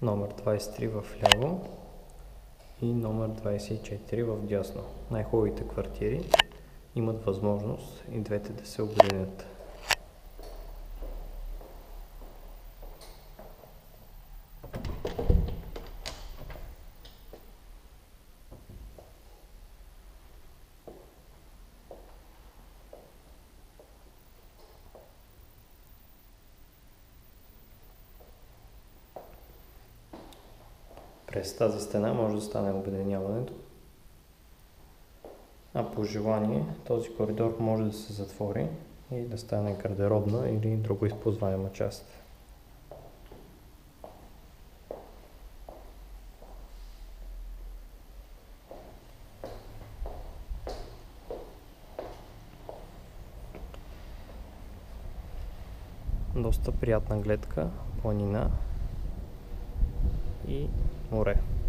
номер 23 в ляво и номер 24 в дясно. Най-хубавите квартири имат възможност и двете да се обединят. През тази стена може да стане обединяването, а по желание този коридор може да се затвори и да стане гардеробна или друго използваема част. Доста приятна гледка, планина и море.